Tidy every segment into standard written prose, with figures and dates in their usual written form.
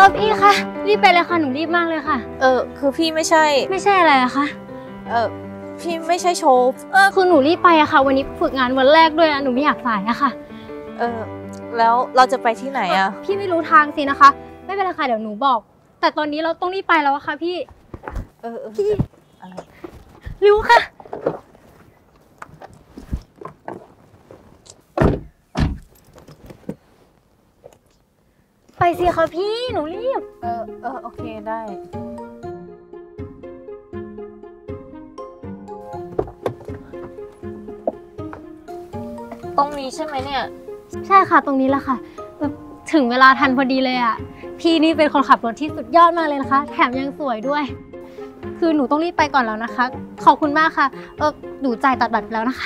พี่คะรีบไปเลยค่ะหนูรีบมากเลยค่ะคือพี่ไม่ใช่อะไรอะคะพี่ไม่ใช่โชว์คือหนูรีบไปอะค่ะวันนี้ฝึกงานวันแรกด้วยอะหนูไม่อยากสายอะค่ะแล้วเราจะไปที่ไหนอะพี่ไม่รู้ทางสินะคะไม่เป็นไรค่ะเดี๋ยวหนูบอกแต่ตอนนี้เราต้องรีบไปแล้วอะค่ะพี่พี่อะไรรู้ค่ะไปสิคะพี่หนูรีบโอเคได้ตรงนี้ใช่ไหมเนี่ยใช่ค่ะตรงนี้แหละค่ะถึงเวลาทันพอดีเลยอ่ะพี่นี่เป็นคนขับรถที่สุดยอดมากเลยนะคะแถมยังสวยด้วยคือหนูต้องรีบไปก่อนแล้วนะคะขอบคุณมากค่ะหนูจ่ายตัดบัตรแล้วนะคะ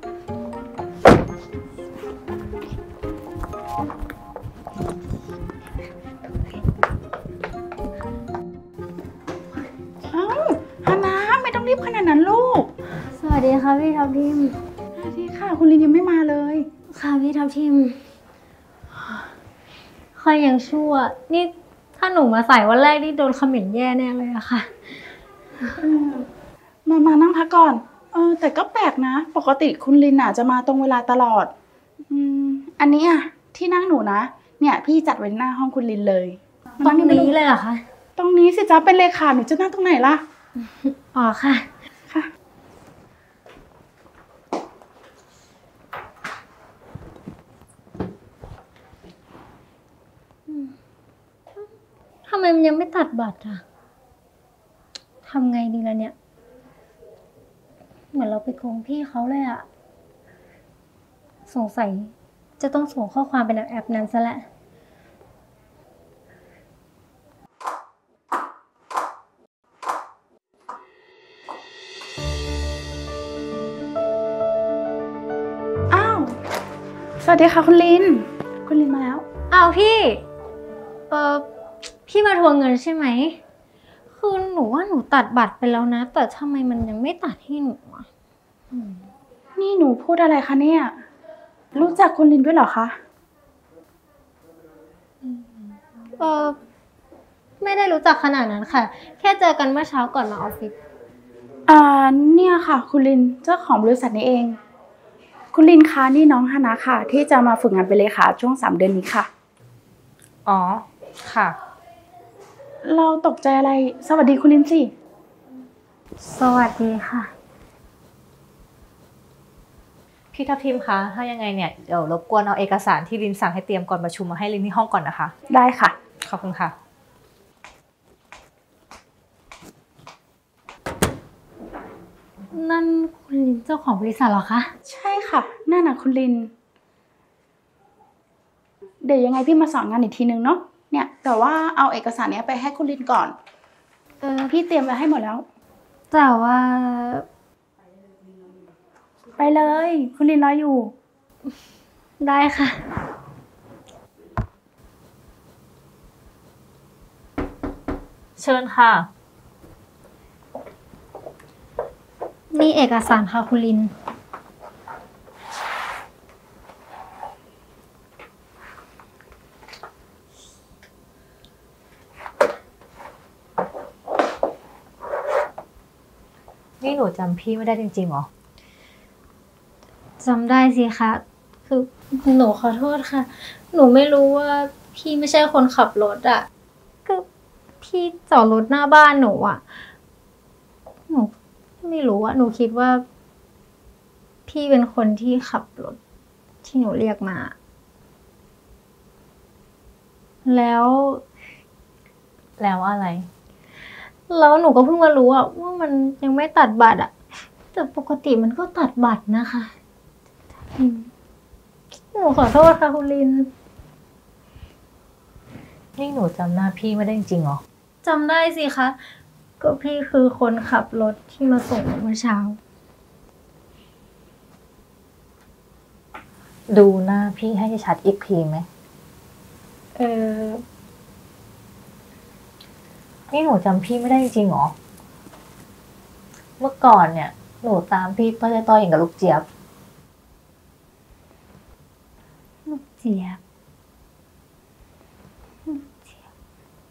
ฮานะไม่ต้องรีบขนาดนั้นลูกสวัสดีค่ะพี่ทัพทิมสวัสดีค่ะคุณลินยังไม่มาเลยค่ะพี่ทัพทิมใครยังชั่วนี่ถ้าหนูมาใส่วันแรกนี่โดนคอมเมนต์แย่แน่เลยอะค่ะมานั่งพักก่อนแต่ก็แปลกนะปกติคุณลินจะมาตรงเวลาตลอดอันนี้ที่นั่งหนูนะเนี่ยพี่จัดไว้หน้าห้องคุณลินเลยตรงนี้เลยเหรอคะตรงนี้สิจ๊ะเป็นเลขาหนูจะนั่งตรงไหนล่ะอ๋อค่ะค่ะทำไมมันยังไม่ตัดบัตรอะทำไงดีล่ะเนี่ยเหมือนเราไปโกงพี่เขาเลยอะสงสัยจะต้องส่งข้อความเป็นแอปนั้นซะแหละอ้าวสวัสดีค่ะคุณลินมาแล้วอ้าวพี่พี่มาทวงเงินใช่ไหมคือหนูว่าหนูตัดบัตรไปแล้วนะแต่ทำไมมันยังไม่ตัดให้หนูอ่ะนี่หนูพูดอะไรคะเนี่ยรู้จักคุณลินด้วยเหรอคะไม่ได้รู้จักขนาดนั้นค่ะแค่เจอกันเมื่อเช้าก่อนมาออฟฟิศเนี่ยค่ะคุณลินเจ้าของบริษัทนี้เองคุณลินคะนี่น้องฮานะค่ะที่จะมาฝึกงานเป็นเลขาช่วง3 เดือนนี้ค่ะอ๋อค่ะเราตกใจอะไรสวัสดีคุณลินสิสวัสดีค่ะพี่ทัพทิมคะถ้ายังไงเนี่ยเดี๋ยวรบกวนเอาเอกสารที่ลินสั่งให้เตรียมก่อนประชุมมาให้ลินที่ห้องก่อนนะคะได้ค่ะขอบคุณค่ะนั่นคุณลินเจ้าของบริษัทเหรอคะใช่ค่ะนั่นน่ะคุณลินเดี๋ยวยังไงพี่มาสอนงานอีกทีนึงเนาะเนี่ยแต่ว่าเอาเอกสารเนี้ยไปให้คุณลินก่อนพี่เตรียมไว้ให้หมดแล้วแต่ว่าไปเลยคุณลินรออยู่ได้ค่ะเชิญค่ะนี่เอกสารค่ะคุณลินนี่หนูจำพี่ไม่ได้จริงๆหรอจำได้สิคะคือหนูขอโทษค่ะหนูไม่รู้ว่าพี่ไม่ใช่คนขับรถอ่ะก็พี่จอดรถหน้าบ้านหนูอ่ะหนูไม่รู้อ่ะหนูคิดว่าพี่เป็นคนที่ขับรถที่หนูเรียกมาแล้วอะไรแล้วหนูก็เพิ่งมารู้อ่ะว่ามันยังไม่ตัดบัตรอ่ะแต่ปกติมันก็ตัดบัตรนะคะหนูขอโทษค่ะคุณลินนี่หนูจำหน้าพี่ไม่ได้จริงๆหรอจำได้สิคะก็พี่คือคนขับรถที่มาส่งเมื่อเช้าดูหน้าพี่ให้ชัดอีกทีไหมนี่หนูจำพี่ไม่ได้จริงๆหรอเมื่อก่อนเนี่ยหนูตามพี่ต้อยอย่างกับลูกเจี๊ยบลูกเจี๊ยบ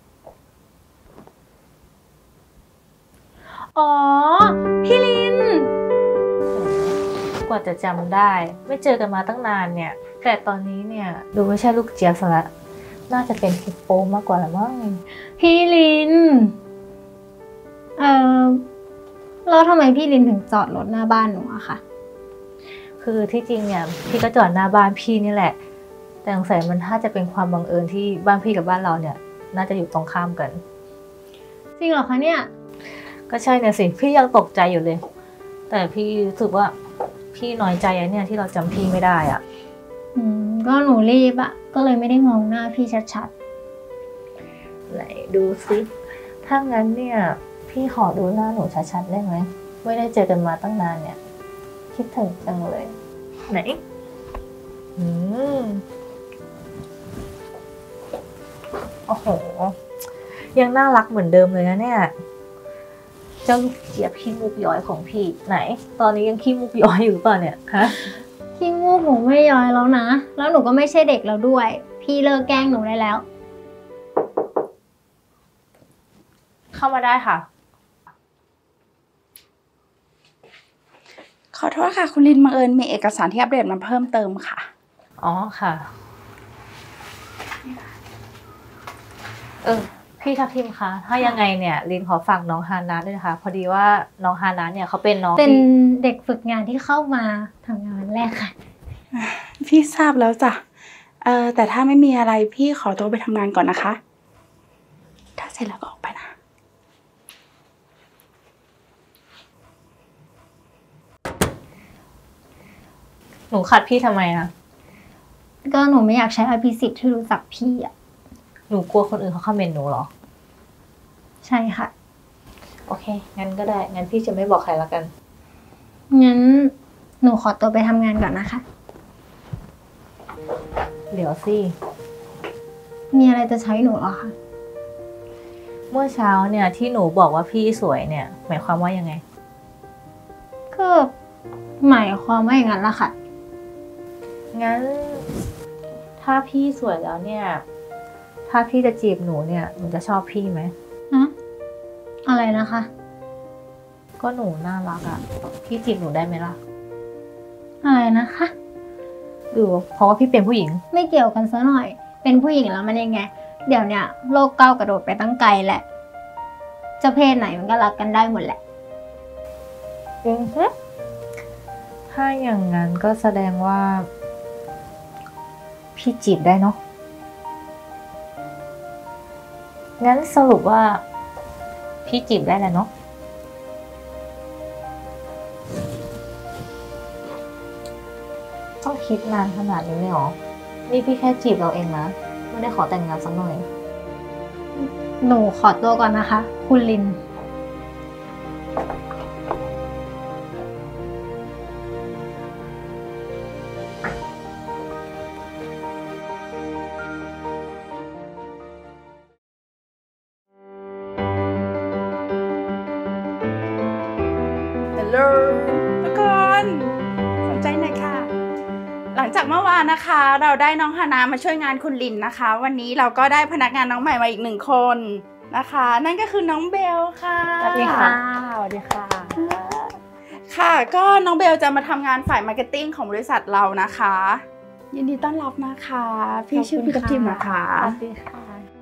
จะจำได้ไม่เจอกันมาตั้งนานเนี่ยแต่ตอนนี้เนี่ยดูไม่ใช่ลูกเจี๊ยบซะละน่าจะเป็นฮิปโปมากกว่าละมั้งพี่ลินแล้วทำไมพี่ลินถึงจอดรถหน้าบ้านหนูอะคะคือที่จริงเนี่ยพี่ก็จอดหน้าบ้านพี่นี่แหละแต่สงสัยมันถ้าจะเป็นความบังเอิญที่บ้านพี่กับบ้านเราเนี่ยน่าจะอยู่ตรงข้ามกันจริงเหรอคะเนี่ยก็ใช่เนี่ยสิพี่ยังตกใจอยู่เลย แต่พี่รู้สึกว่าพี่น้อยใจอะเนี่ยที่เราจำพี่ไม่ได้อ่ะก็หนูรีบอะก็เลยไม่ได้มองหน้าพี่ชัดไหนดูซิถ้างั้นเนี่ยพี่ขอดูหน้าหนูชัดๆได้ไหมไม่ได้เจอกันมาตั้งนานเนี่ยคิดถึงจังเลยไหนโอ้โหยังน่ารักเหมือนเดิมเลยนะเนี่ยเจ้าลูกเจี๊ยบขี้มุกย้อยของพี่ไหนตอนนี้ยังขี้มุกย้อยอยู่หรือเปล่าเนี่ยฮะๆขี้มูกหนูไม่ย้อยแล้วนะ แล้วหนูก็ไม่ใช่เด็กแล้วด้วย พี่เลิกแกล้งหนูได้แล้วเข้ามาได้ค่ะขอโทษค่ะ คุณลินบังเอิญมีเอกสารที่อัปเดตมาเพิ่มเติมค่ะอ๋อค่ะพี่ทัพทิมคะถ้ายังไงเนี่ยลินขอฝากน้องฮานะด้วยนะคะพอดีว่าน้องฮานะเนี่ยเขาเป็นน้องเป็นที่เด็กฝึกงานที่เข้ามาทำงานวันแรกค่ะพี่ทราบแล้วจ้ะแต่ถ้าไม่มีอะไรพี่ขอตัวไปทำงานก่อนนะคะ ถ้าเสร็จแล้วก็ออกไปนะหนูขัดพี่ทำไมอะก็หนูไม่อยากใช้อภิสิทธิ์ที่รู้จักพี่อะหนูกลัวคนอื่นเขาคอมเมนต์หนูเหรอใช่ค่ะโอเคงั้นก็ได้งั้นพี่จะไม่บอกใครละกันงั้นหนูขอตัวไปทำงานก่อนนะคะเดี๋ยวสิมีอะไรจะใช้หนูเหรอคะเมื่อเช้าเนี่ยที่หนูบอกว่าพี่สวยเนี่ยหมายความว่ายังไงก็หมายความว่าอย่างนั้นละค่ะงั้นถ้าพี่สวยแล้วเนี่ยถ้าพี่จะจีบหนูเนี่ยหนูจะชอบพี่ไหมฮะ อะไรนะคะก็หนูน่ารักอะพี่จีบหนูได้ไหมล่ะอะไรนะคะหรือเพราะว่าพี่เป็นผู้หญิงไม่เกี่ยวกันซะหน่อย เป็นผู้หญิงแล้วมันยังไง เดี๋ยวเนี่ยโลกก้าวกระโดดไปตั้งไกลแหละ จะเพศไหนมันก็รักกันได้หมดแหละถ้าอย่างนั้นก็แสดงว่าพี่จีบได้เนาะ งั้นสรุปว่าพี่จีบได้แหละเนาะ ต้องคิดนานขนาดนี้เลยเหรอ นี่พี่แค่จีบเราเองนะ ไม่ได้ขอแต่งงานสักหน่อยหนูขอตัวก่อนนะคะ คุณลินฮัลโหลทุกคนสนใจหน่อยค่ะ หลังจากเมื่อวานนะคะ เราได้น้องฮานามาช่วยงานคุณลินนะคะ วันนี้เราก็ได้พนักงานน้องใหม่มาอีกหนึ่งคนนะคะ นั่นก็คือน้องเบลค่ะสวัสดีค่ะ สวัสดีค่ะค่ะ ก็น้องเบลจะมาทำงานฝ่ายมาร์เก็ตติ้งของบริษัทเรานะคะ ยินดีต้อนรับนะคะ พี่ชื่อพี่ทัพทิมนะคะสวัสดีค่ะ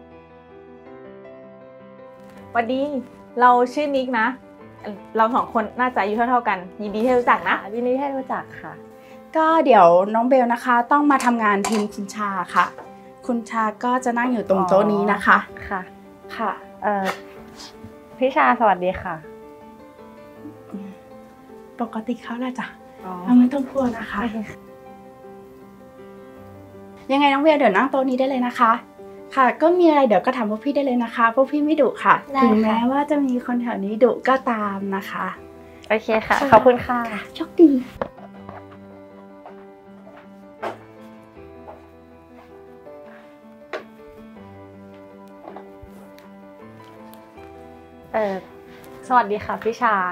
สวัสดี เราชื่อนิกนะ เราสองคนน่าจะอายุเท่าๆกัน ยินดีที่รู้จักนะยินดีที่รู้จักค่ะก็เดี๋ยวน้องเบลนะคะ ต้องมาทำงานทีมคุณชาค่ะ คุณชาก็จะนั่งอยู่ตรงโต๊ะนี้นะคะค่ะค่ะพี่ชาสวัสดีค่ะปกติเขาแหละจ้ะอ๋อไม่ต้องกลัวนะคะ ยังไงน้องเบลเดี๋ยวนั่งโต๊ะนี้ได้เลยนะคะ ค่ะ ก็มีอะไรเดี๋ยวก็ถามพวกพี่ได้เลยนะคะพวกพี่ไม่ดุค่ะได้ถึงค่ะแม้ว่าจะมีคนแถวนี้ดุก็ตามนะคะโอเคค่ะ ขอบคุณค่ะโชคดีสวัสดีค่ะพี่ชา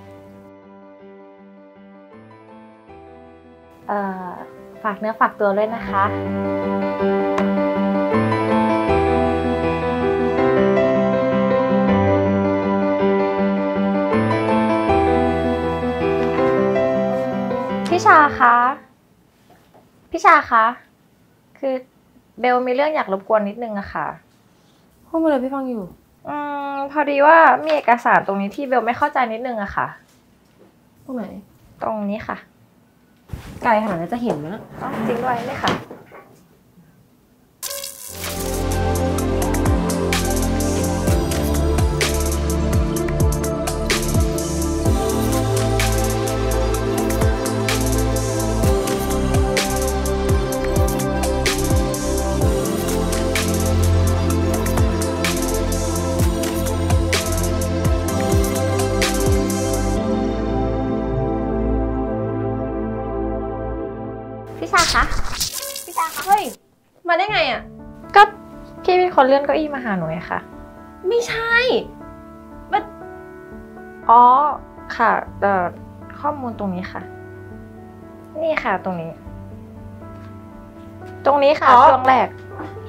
ฝากเนื้อฝากตัวด้วยนะคะพี่ชาคะพี่ชาคะคือเบลมีเรื่องอยากรบกวนนิดนึงอะค่ะพูดมาเลยพี่ฟังอยู่พอดีว่ามีเอกสารตรงนี้ที่เบลไม่เข้าใจนิดนึงอะค่ะตรงไหนตรงนี้ค่ะไกลขนาดนั้นจะเห็นไหมนะจริงด้วยนี่ค่ะพี่ชาคะเฮ้ยมาได้ไงอ่ะก็พี่เป็นคนเลื่อนเก้าอี้มาหาหนูไงค่ะไม่ใช่มันค่ะข้อมูลตรงนี้ค่ะนี่ค่ะตรงนี้ค่ะช่วงแรก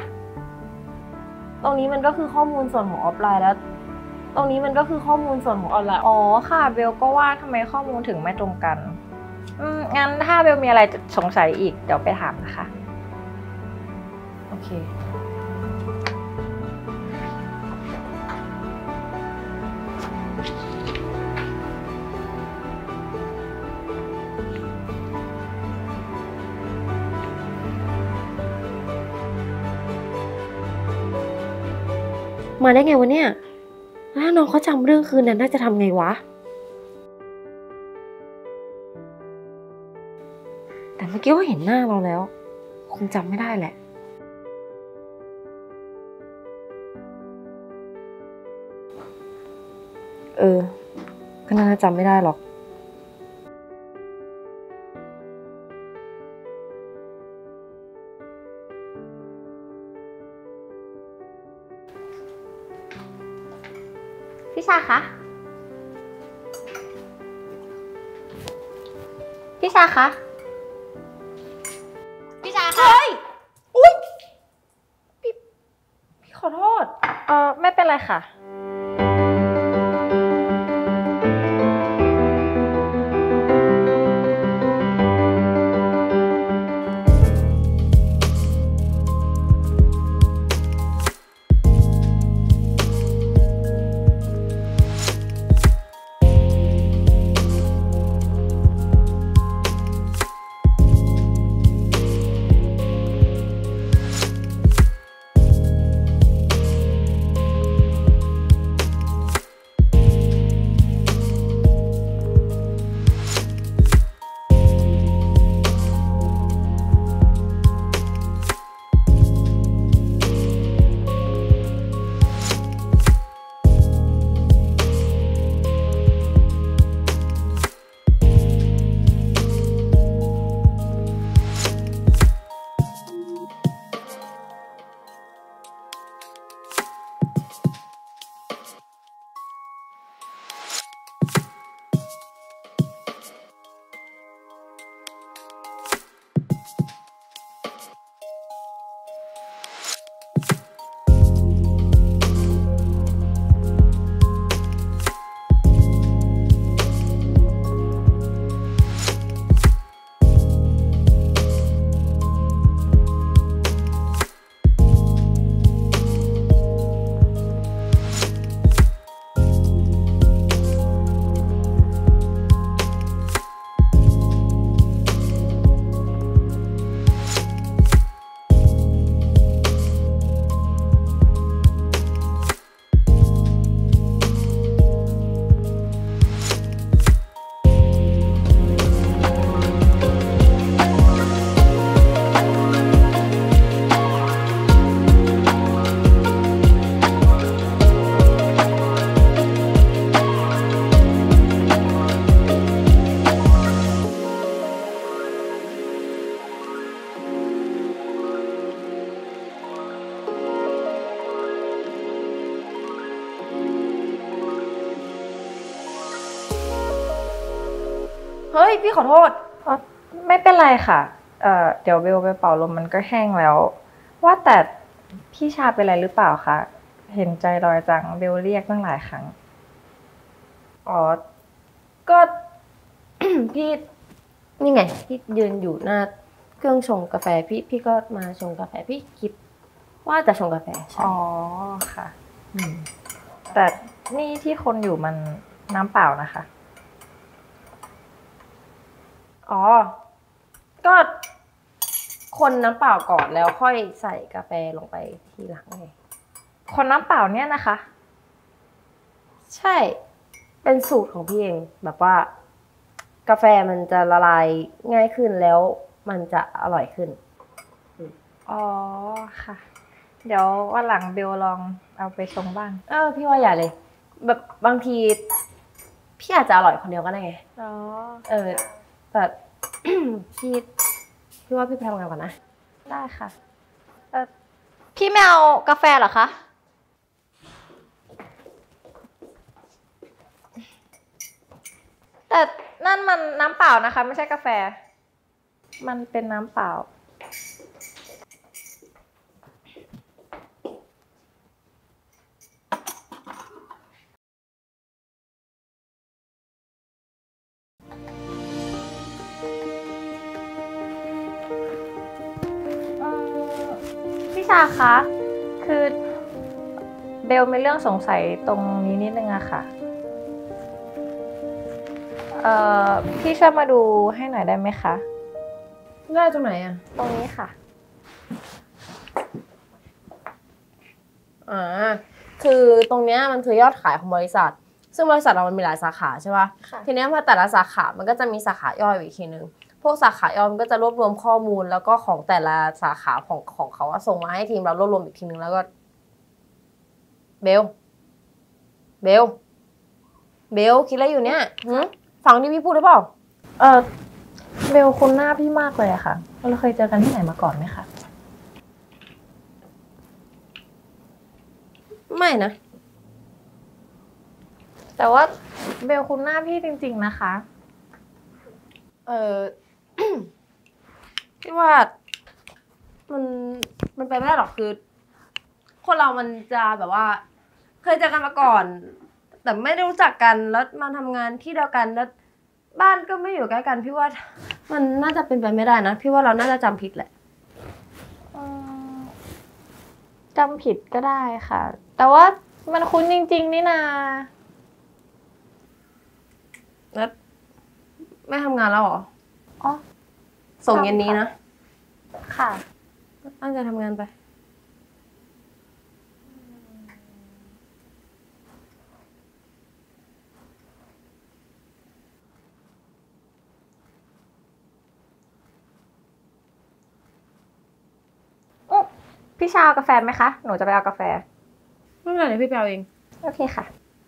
ตรงนี้มันก็คือข้อมูลส่วนของออฟไลน์แล้วตรงนี้มันก็คือข้อมูลส่วนของออนไลน์ค่ะเบลก็ว่าทำไมข้อมูลถึงไม่ตรงกันงั้นถ้าเบลมีอะไรจะสงสัยอีกเดี๋ยวไปถามนะคะโอเคมาได้ไงวะเนี่ยถ้าน้องเขาจำเรื่องคืนนั้นน่าจะทำไงวะแต่เมื่อกี้ก็เห็นหน้าเราแล้วคงจำไม่ได้แหละก็น่าจะจำไม่ได้หรอกพี่ชาคะพี่ชาคะเฮ้ยอุ๊ยพี่ขอโทษไม่เป็นไรค่ะเฮ้ยพี่ขอโทษไม่เป็นไรค่ะเดี๋ยวเบลไปเป่าลมมันก็แห้งแล้วว่าแต่พี่ชาเป็นอะไรหรือเปล่าคะเห็นใจลอยจังเบลเรียกตั้งหลายครั้งก็ พี่นี่ไงพี่ยืนอยู่หน้าเครื่องชงกาแฟพี่ก็มาชงกาแฟพี่คิดว่าจะชงกาแฟใช่อ๋อค่ะแต่นี่ที่คนอยู่มันน้ำเปล่านะคะอ๋อก็คนน้ำเปล่าก่อนแล้วค่อยใส่กาแฟลงไปทีหลังไงคนน้ำเปล่าเนี่ยนะคะใช่เป็นสูตรของพี่เองแบบว่ากาแฟมันจะละลายง่ายขึ้นแล้วมันจะอร่อยขึ้นอ๋อค่ะ เดี๋ยววันหลังเบลลองเอาไปชงบ้างพี่ว่าอย่าเลย แบบบางทีพี่อาจจะอร่อยคนเดียวก็ได้ไงอ๋อแต่ พี่ว่าพี่ไปทำงานก่อนนะได้ค่ะพี่ไม่เอากาแฟเหรอคะแต่นั่นมันน้ำเปล่านะคะไม่ใช่กาแฟมันเป็นน้ำเปล่า พี่ชาคะ คือเบลมีเรื่องสงสัยตรงนี้นิดนึงอะค่ะ พี่ช่วยมาดูให้หน่อยได้ไหมคะง่ายตรงไหนอ่ะตรงนี้ค่ะคือตรงเนี้ยมันคือยอดขายของบริษัท ซึ่งบริษัทเรามันมีหลายสาขาใช่ปะค่ะทีเนี้ยพอแต่ละสาขา มันก็จะมีสาขาย่อยอีกทีนึง พวกสาขาย่อยมันก็จะรวบรวมข้อมูลแล้วก็ของแต่ละสาขาของเขาอะส่งมาให้ทีมเรารวบรวมอีกทีนึงแล้วก็เบลคิดอะไรอยู่เนี่ยฟังที่พี่พูดหรือเปล่าเบลคุ้นหน้าพี่มากเลยอะค่ะ เราเคยเจอกันที่ไหนมาก่อนไหมคะไม่นะแต่ว่าเบลคุ้นหน้าพี่จริงๆนะคะพี่ว่ามันไปไม่ได้หรอกคือ คนเรามันจะแบบว่า เคยเจอกันมาก่อน แต่ไม่ได้รู้จักกันแล้วมาทำงานที่เดียวกันแล้วบ้านก็ไม่อยู่ใกล้กันพี่ว่ามันน่าจะเป็นไปไม่ได้นะพี่ว่าเราน่าจะจำผิดแหละจำผิดก็ได้ค่ะ แต่ว่ามันคุ้นจริงๆนี่นาแล้วไม่ทำงานแล้วเหรออ๋อส่งเย็นนี้นะค่ะตั้งใจทำงานไปพี่ชาเอากาแฟไหมคะ หนูจะไปเอากาแฟไม่เป็นไรเดี๋ยวพี่ไปเอาเองโอเคค่ะ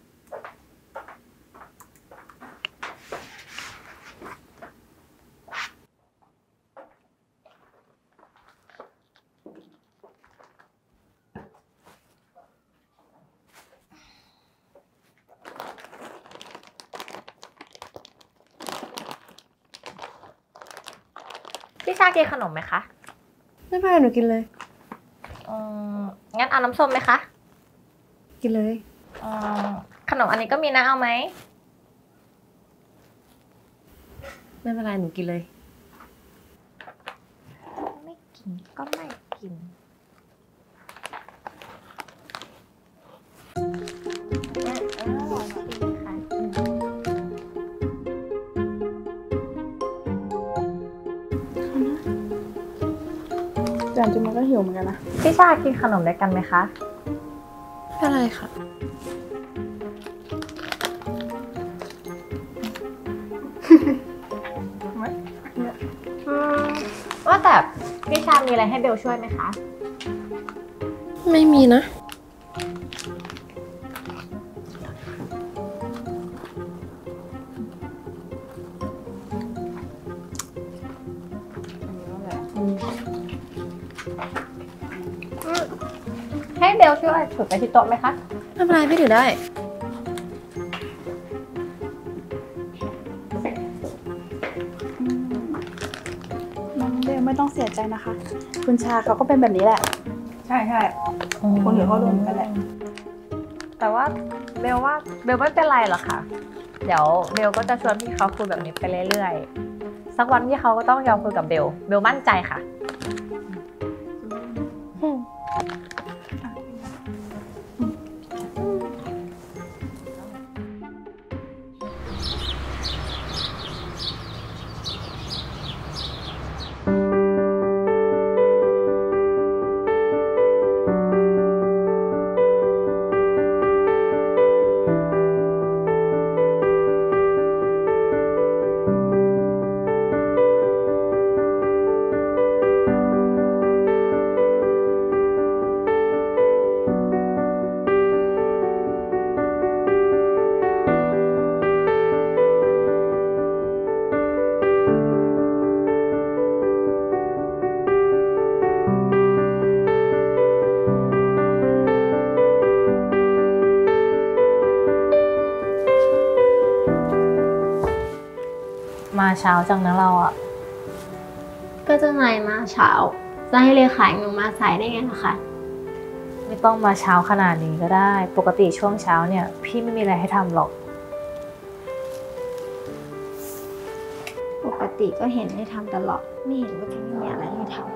พี่ชากินขนมไหมคะไม่เป็นไรหนูกินเลยงั้นเอาน้ำส้มไหมคะกินเลยขนมอันนี้ก็มีนะเอาไหมไม่เป็นไรหนูกินเลยไม่กินก็ไม่กินแต่จริงมันก็หิวเหมือนกันนะพี่ชากินขนมด้วยกันไหมคะไม่เป็นไรค่ะว่าแต่พี่ชามีอะไรให้เบลช่วยไหมคะไม่มีนะให้เบลช่วยถือไปที่โต๊ะไหมคะไม่เป็นไรพี่ถือได้น้องเบลไม่ต้องเสียใจนะคะ คุณชาเขาก็เป็นแบบนี้แหละ ใช่คนอื่นเขารวมกันแหละแต่ว่าเบลว่าเบลไม่เป็นไรหรอกค่ะ เดี๋ยวเบลก็จะชวนพี่เขาคุยแบบนี้ไปเรื่อยๆสักวันพี่เขาก็ต้องยอมคุยกับเบลมั่นใจค่ะ มาเช้าจังนะเราอะก็เจ้านายมาเช้าจะให้เลขาหนูมาสายได้ไงนะคะไม่ต้องมาเช้าขนาดนี้ก็ได้ ปกติช่วงเช้าเนี่ยพี่ไม่มีอะไรให้ทำหรอกปกติก็เห็นให้ทำตลอดไม่เห็นว่าจะไม่มีอะไรให้ทำ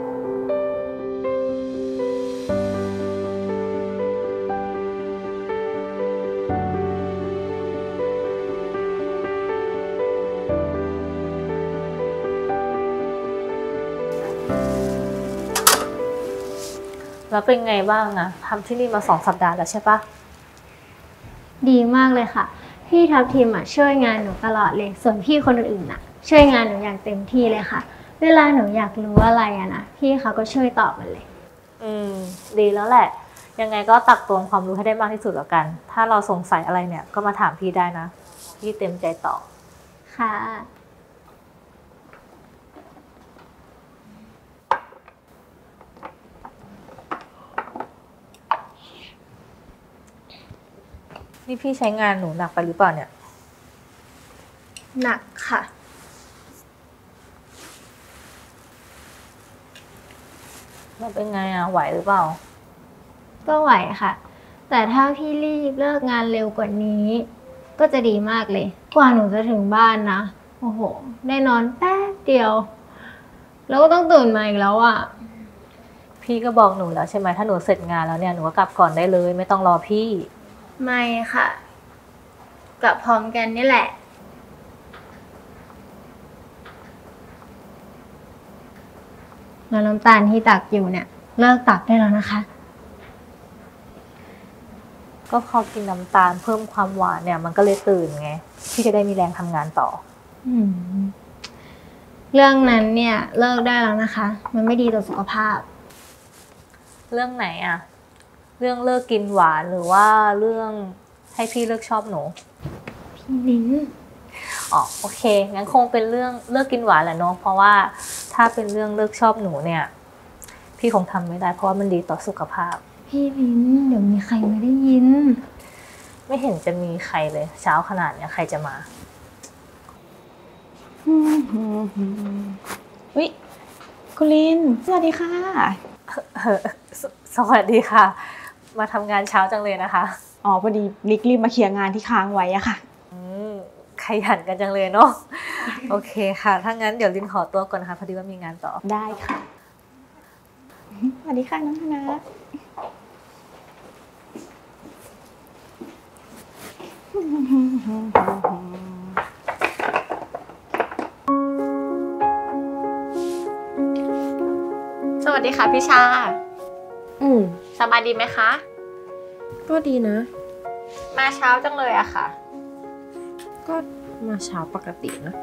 แล้วเป็นไงบ้างอะทำที่นี่มา2 สัปดาห์แล้วใช่ปะดีมากเลยค่ะ พี่ทัพทีมช่วยงานหนูตลอดเลย ส่วนพี่คนอื่นๆช่วยงานหนูอย่างเต็มที่เลยค่ะ เวลาหนูอยากรู้อะไรนะพี่เขาก็ช่วยตอบมันเลยดีแล้วแหละ ยังไงก็ตักตวงความรู้ให้ได้มากที่สุดแล้วกัน ถ้าเราสงสัยอะไรเนี่ยก็มาถามพี่ได้นะ พี่เต็มใจตอบค่ะนี่พี่ใช้งานหนูหนักไปหรือเปล่าเนี่ยหนักค่ะมันเป็นไงอะไหวหรือเปล่าก็ไหวค่ะ แต่ถ้าพี่รีบเลิกงานเร็วกว่านี้ ก็จะดีมากเลย กว่าหนูจะถึงบ้านนะ โอ้โห ได้นอนแป๊บเดียว แล้วก็ต้องตื่นมาอีกแล้วอ่ะพี่ก็บอกหนูแล้วใช่ไหมถ้าหนูเสร็จงานแล้วเนี่ยหนูก็กลับก่อนได้เลยไม่ต้องรอพี่ไม่ค่ะ กลับพร้อมกันนี่แหละ แล้วน้ำตาลที่ตักอยู่เนี่ย เลิกตักได้แล้วนะคะก็พอกินน้ำตาลเพิ่มความหวานเนี่ยมันก็เลยตื่นไงพี่จะได้มีแรงทำงานต่อเรื่องนั้นเนี่ยเลิกได้แล้วนะคะ มันไม่ดีต่อสุขภาพเรื่องไหนอะเรื่องเลิกกินหวานหรือว่าเรื่องให้พี่เลิกชอบหนูพี่ลิ้นอ๋อโอเคงั้นคงเป็นเรื่องเลิกกินหวานแหละเนาะเพราะว่าถ้าเป็นเรื่องเลิกชอบหนูเนี่ยพี่คงทำไม่ได้เพราะว่ามันดีต่อสุขภาพพี่ลิ้นเดี๋ยวมีใครมาได้ยินไม่เห็นจะมีใครเลยเช้าขนาดเนี้ยใครจะมาอุ๊ยคุณลินสวัสดีค่ะสวัสดีค่ะ มาทำงานเช้าจังเลยนะคะอ๋อพอดีนิกรีบมาเคลียร์งานที่ค้างไว้อะค่ะขยันกันจังเลยเนาะ โอเคค่ะถ้างั้นเดี๋ยวลินขอตัวก่อนนะคะพอดีว่ามีงานต่อได้ค่ะ สวัสดีค่ะน้องธนาสวัสดีค่ะพี่ชาสบายดีไหมคะก็ดีนะมาเช้าจังเลยอะค่ะก็มาเช้าปกตินะ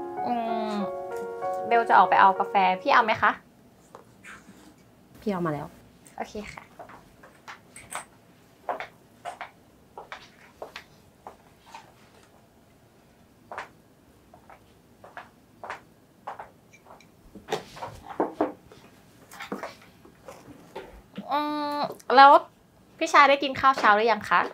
เบลจะออกไปเอากาแฟพี่เอาไหมคะพี่เอามาแล้วโอเคค่ะแล้วพี่ชายได้กินข้าวเช้าหรือยังคะ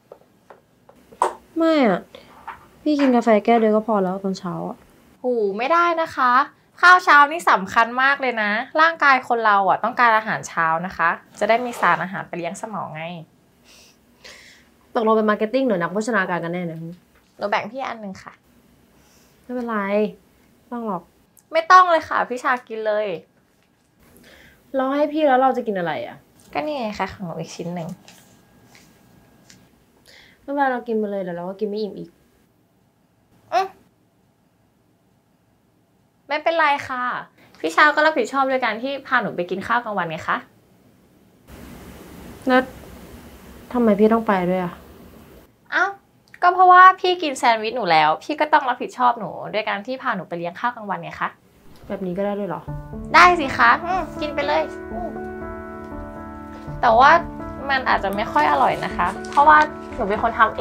ไม่อ่ะ พี่กินกาแฟแก้วเดียวก็พอแล้วตอนเช้าอ่ะหูไม่ได้นะคะ ข้าวเช้านี่สำคัญมากเลยนะ ร่างกายคนเราอ่ะต้องการอาหารเช้านะคะ จะได้มีสารอาหารไปเลี้ยงสมองไงตกลงเป็นมาร์เก็ตติ้งหรือนักโภชนาการกันแน่เนี่ยหนูแบ่งพี่อันหนึ่งค่ะไม่เป็นไรต้องหรอกไม่ต้องเลยค่ะพี่ชากินเลยเราให้พี่แล้วเราจะกินอะไรอ่ะก็นี่ไงคะของหนูอีกชิ้นหนึ่งไม่เป็นไรเรากินไปเลยเดี๋ยวเราก็กินไม่อิ่มอีกไม่เป็นไรค่ะพี่ชาก็รับผิดชอบด้วยการที่พาหนูไปกินข้าวกลางวันไงคะแล้วทำไมพี่ต้องไปด้วยอ่ะอ้าวก็เพราะว่าพี่กินแซนด์วิชหนูแล้ว พี่ก็ต้องรับผิดชอบหนูด้วยการที่พาหนูไปเลี้ยงข้าวกลางวันไงคะแบบนี้ก็ได้ด้วยเหรอได้สิคะกินไปเลยแต่ว่ามันอาจจะไม่ค่อยอร่อยนะคะ เพราะว่าหนูเป็นคนทำเอง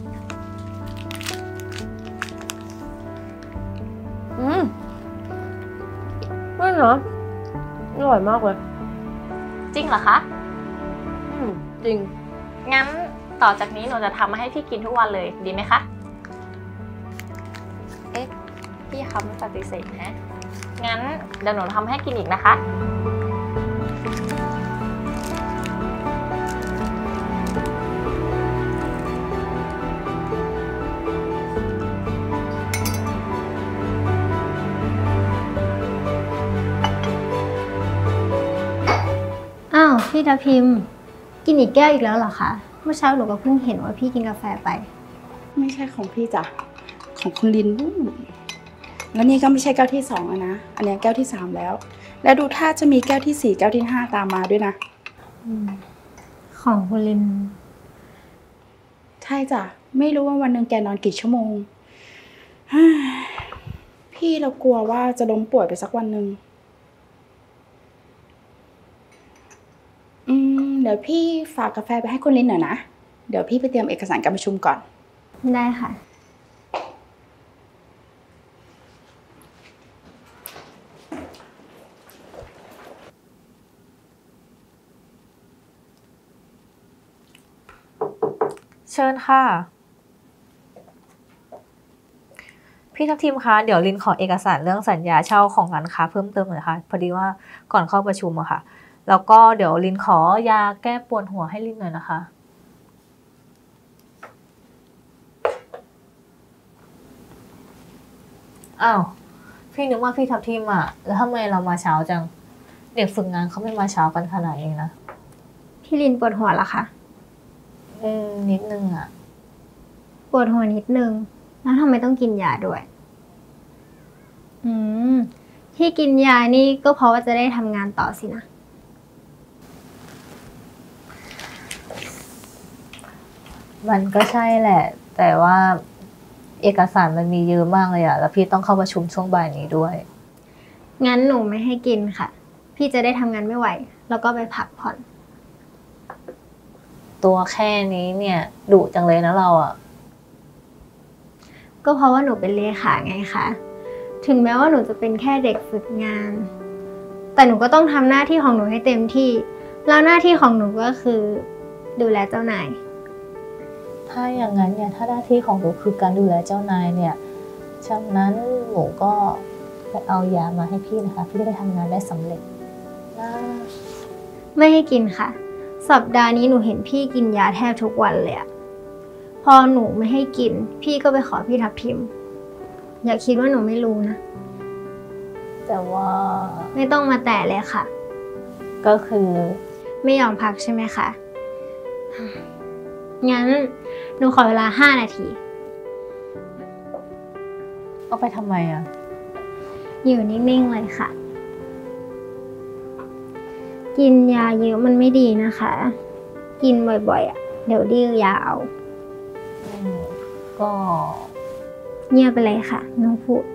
ไม่เหรออร่อยมากเลยจริงเหรอคะจริงงั้นต่อจากนี้หนูจะทำมาให้พี่กินทุกวันเลยดีไหมคะเอ๊ะพี่เขาไม่ปฏิเสธนะงั้นเดี๋ยวหนูทำให้กินอีกนะคะอ้าวพี่ทับทิมกินอีกแก้วอีกแล้วเหรอคะเมื่อเช้าหนูก็เพิ่งเห็นว่าพี่กินกาแฟไปไม่ใช่ของพี่จ้ะของคุณลินแล้วนี่ก็ไม่ใช่แก้วที่2แล้วนะอันนี้แก้วที่3แล้วและดูท่าจะมีแก้วที่4แก้วที่5ตามมาด้วยนะของคุณลินใช่จ้ะไม่รู้ว่าวันหนึ่งแกนอนกี่ชั่วโมง พี่เรากลัวว่าจะล้มป่วยไปสักวันหนึ่งเดี๋ยวพี่ฝากกาแฟไปให้คุณลินหน่อยนะเดี๋ยวพี่ไปเตรียมเอกสารการประชุมก่อนได้ค่ะเชิญค่ะ พี่ทัพทิมคะเดี๋ยวลินขอเอกสารเรื่องสัญญาเช่าของร้านค้าเพิ่มเติมหน่อยค่ะพอดีว่าก่อนเข้าประชุมอะค่ะแล้วก็เดี๋ยวลินขอยาแก้ปวดหัวให้ลินหน่อยนะคะอ้าวพี่นึกว่าพี่ทัพทิมอะแล้วทำไมเรามาเช้าจังเด็กฝึกงานเขาไม่มาเช้ากันขนาดนี้นะพี่ลินปวดหัวเหรอคะนิดนึงอะปวดหัวนิดนึงแล้วทำไมต้องกินยาด้วยที่กินยานี่ก็เพราะว่าจะได้ทำงานต่อสินะมันก็ใช่แหละแต่ว่าเอกสารมันมีเยอะมากเลยอะแล้วพี่ต้องเข้าประชุมช่วงบ่ายนี้ด้วยงั้นหนูไม่ให้กินค่ะ พี่จะได้ทำงานไม่ไหว แล้วก็ไปพักผ่อนตัวแค่นี้เนี่ยดุจังเลยนะเราอะก็เพราะว่าหนูเป็นเลขาไงคะ ถึงแม้ว่าหนูจะเป็นแค่เด็กฝึกงาน แต่หนูก็ต้องทำหน้าที่ของหนูให้เต็มที่ แล้วหน้าที่ของหนูก็คือดูแลเจ้านายถ้าอย่างนั้นเนี่ยถ้าหน้าที่ของหนูคือการดูแลเจ้านายเนี่ยฉะนั้นหนูก็ไปเอายามาให้พี่นะคะพี่จะได้ทำงานได้สำเร็จนะไม่ให้กินค่ะ สัปดาห์นี้หนูเห็นพี่กินยาแทบทุกวันเลยอะพอหนูไม่ให้กิน พี่ก็ไปขอพี่ทับทิม อย่าคิดว่าหนูไม่รู้นะแต่ว่าไม่ต้องมาแตะเลยค่ะก็คือไม่ยอมพักใช่ไหมคะ งั้นหนูขอเวลา5 นาทีเอาไปทำไมอะอยู่นิ่งๆเลยค่ะ กินยาเยอะมันไม่ดีนะคะ กินบ่อยๆเดี๋ยวดื้อยาวก็เงียบไปเลยค่ะน้องพูด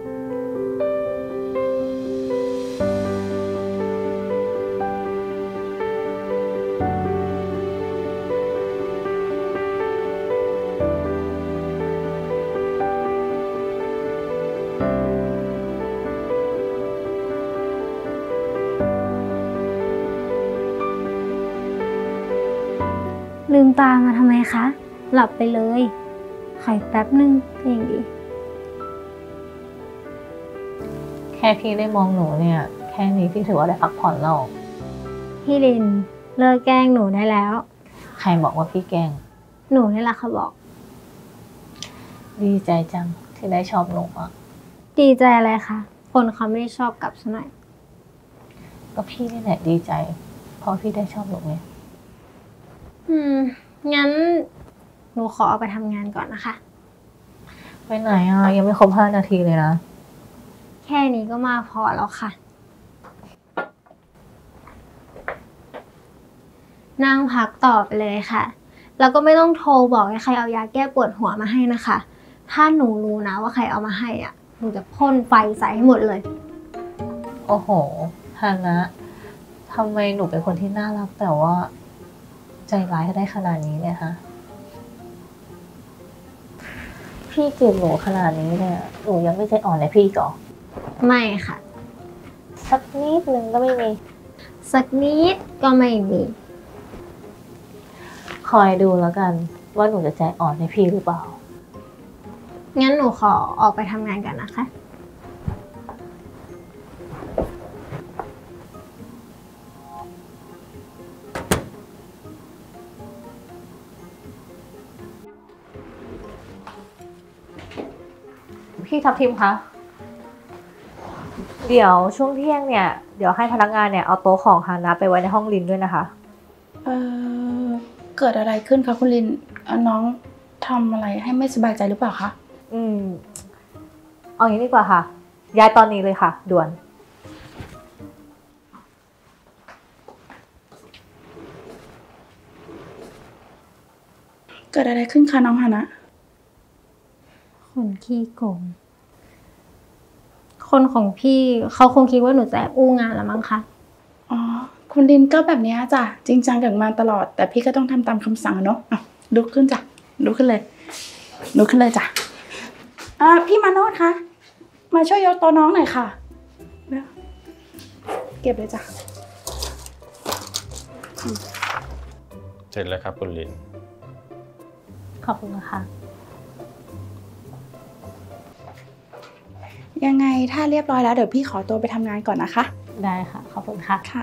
ลืมตามาทำไมคะ หลับไปเลยขออีกแป๊บนึงก็ยังดีแค่พี่ได้มองหนูเนี่ยแค่นี้พี่ถือว่าได้พักผ่อนแล้วพี่ลินเลิกแกล้งหนูได้แล้วใครบอกว่าพี่แกล้งหนูนี่แหละค่ะบอกดีใจจังที่ได้ชอบหนูอะดีใจอะไรคะคนเขาไม่ได้ชอบกลับซะหน่อยก็พี่นี่แหละดีใจ เพราะพี่ได้ชอบหนูไงงั้นหนูขอเอาไปทำงานก่อนนะคะไปไหนอ่ะ ยังไม่ครบ5 นาทีเลยนะแค่นี้ก็มาพอแล้วค่ะ นั่งพักต่อไปเลยค่ะ แล้วก็ไม่ต้องโทรบอกให้ใครเอายาแก้ปวดหัวมาให้นะคะ ถ้าหนูรู้นะว่าใครเอามาให้อ่ะ หนูจะพ่นไฟใส่ให้หมดเลยโอ้โหฮานะทำไมหนูเป็นคนที่น่ารักแต่ว่า ใจร้ายได้ขนาดนี้เนี่ยฮะ พี่เกลียดหนูขนาดนี้เนี่ย หนูยังไม่ใจอ่อนเลยพี่ก่อไม่ค่ะสักนิดนึงก็ไม่มีสักนิดก็ไม่มีคอยดูแล้วกัน ว่าหนูจะใจอ่อนให้พี่หรือเปล่างั้นหนูขอออกไปทำงานกันนะคะพี่ทับทิมคะ เดี๋ยวช่วงเที่ยงเนี่ย เดี๋ยวให้พนักงานเนี่ยเอาโต๊ะของฮานะไปไว้ในห้องลินด้วยนะคะเกิดอะไรขึ้นคะคุณลินน้องทำอะไรให้ไม่สบายใจหรือเปล่าคะเอางี้ดีกว่าค่ะ ย้ายตอนนี้เลยค่ะ ด่วนเกิดอะไรขึ้นคะน้องฮานะคนขี้โกง คนของพี่เขาคงคิดว่าหนูจะแอบอู้งานแล้วมั้งคะอ๋อคุณลินก็แบบนี้จ้ะจริงจังกับงานตลอด แต่พี่ก็ต้องทำตามคำสั่งอะเนาะลุกขึ้นจ้ะลุกขึ้นเลยลุกขึ้นเลยจ้ะพี่มาโนดคะมาช่วยยกโต๊ะน้องหน่อยค่ะเก็บเลยจ้ะเสร็จแล้วครับคุณลินขอบคุณนะคะยังไงถ้าเรียบร้อยแล้วเดี๋ยวพี่ขอตัวไปทำงานก่อนนะคะได้ค่ะ ขอบคุณค่ะค่ะ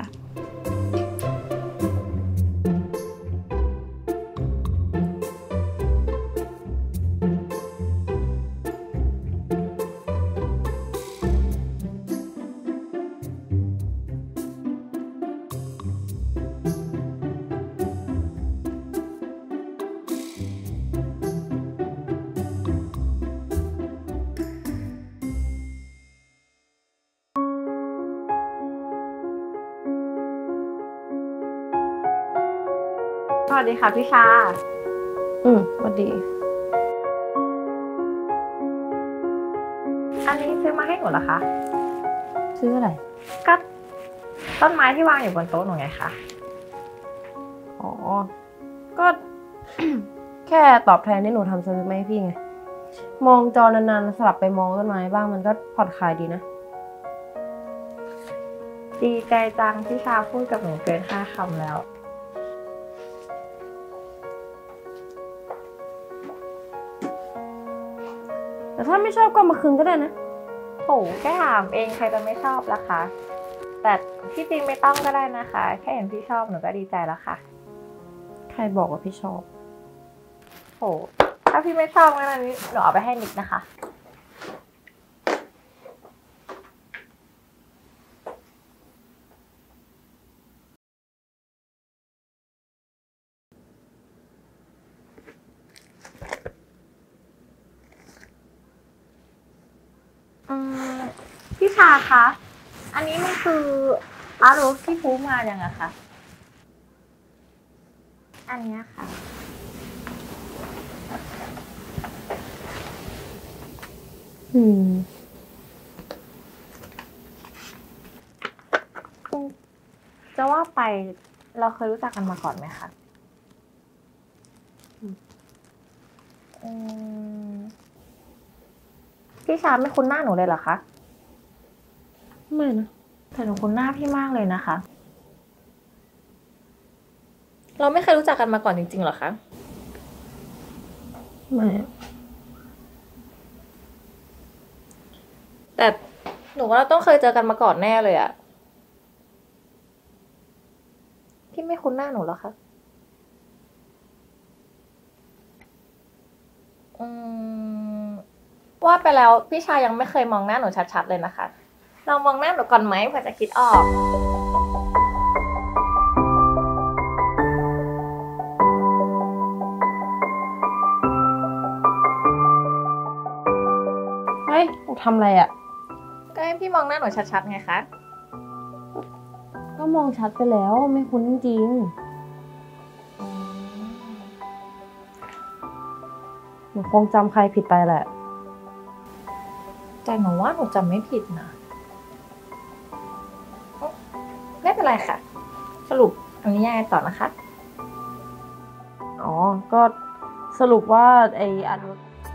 สวัสดีค่ะพี่ชาสวัสดีอันนี้ซื้อมาให้หนูเหรอคะซื้ออะไรก็ต้นไม้ที่วางอยู่บนโต๊ะหนูไงคะอ๋อ ก็ แค่ตอบแทนที่หนูทำสวิตช์มาให้พี่ไง มองจอนานๆสลับไปมองต้นไม้บ้างมันก็ผ่อนคลายดีนะดีใจจังพี่ชาพูดกับหนูเกิน5 คำแล้วแต่ถ้าไม่ชอบก็มาคืนก็ได้นะโหแค่ถามเองใครจะไม่ชอบล่ะคะ แต่ที่จริงไม่ต้องก็ได้นะคะ แค่เห็นพี่ชอบหนูก็ดีใจแล้วค่ะใครบอกว่าพี่ชอบโหถ้าพี่ไม่ชอบงั้นอันนี้หนูเอาไปให้นิกนะคะ พี่ชาคะ อันนี้มันคืออารูฟที่พูมายังอะคะ อันเนี้ยค่ะ จะว่าไปเราเคยรู้จักกันมาก่อนไหมคะพี่ชาไม่คุ้นหน้าหนูเลยเหรอคะไม่นะแต่หนูคุ้นหน้าพี่มากเลยนะคะ เราไม่เคยรู้จักกันมาก่อนจริงๆเหรอคะไม่แต่หนูว่าเราต้องเคยเจอกันมาก่อนแน่เลยอะพี่ไม่คุ้นหน้าหนูเหรอคะว่าไปแล้วพี่ชายยังไม่เคยมองหน้าหนูชัดๆเลยนะคะเรามองหน้าหนูก่อนไหมเผื่อจะคิดออกเฮ้ยหนูทำอะไรอ่ะก็ให้พี่มองหน้าหนูชัดๆไงคะก็มองชัดไปแล้วไม่คุ้นจริงหนูคงจำใครผิดไปแหละแต่หนูว่าหนูจำไม่ผิดนะไม่เป็นไรค่ะ สรุปอันนี้ยังไงต่อนะคะอ๋อ ก็สรุปว่าไอ้อนุ